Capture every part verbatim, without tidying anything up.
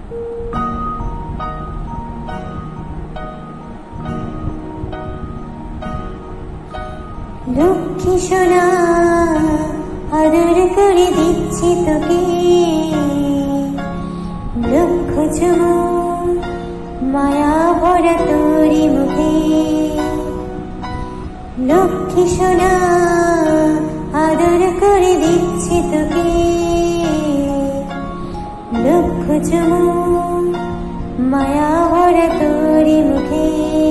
লক্ষ্মী সোনা আদর করে দিচ্ছি তোকে, লক্ষ চুমু মায়া ভরা তোরি মুখে। লক্ষ্মী সোনা আদর করে দিচ্ছি তোকে, লক্ষ চুমু মায়া ভরা তোরি মুখে।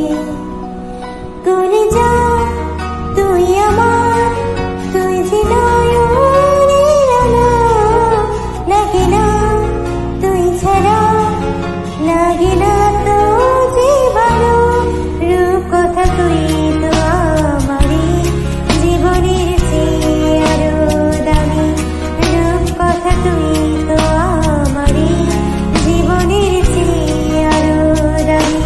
কলিজা তুই আমার, তুই যে নয়নের আলো, লাগে না তুই ছাড়া, লাগে না তো যে ভালো। রূপ কথা তুই তো আমারই জীবনের চেয়ে আরো দামি, রূপ কথা তুই তো আমারই জীবনের চেয়ে আরো দামি।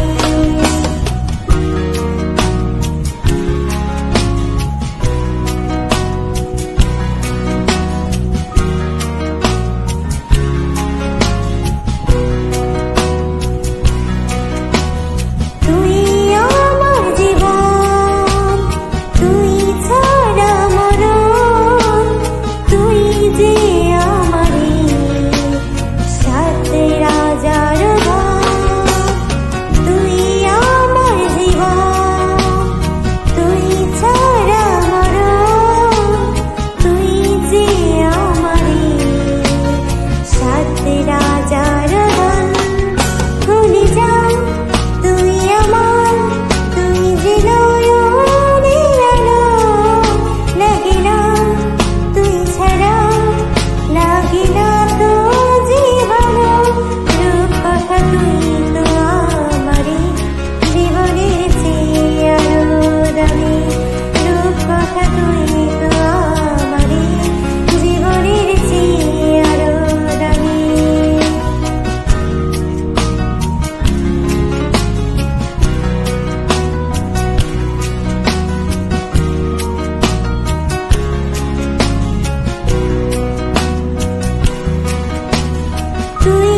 তুই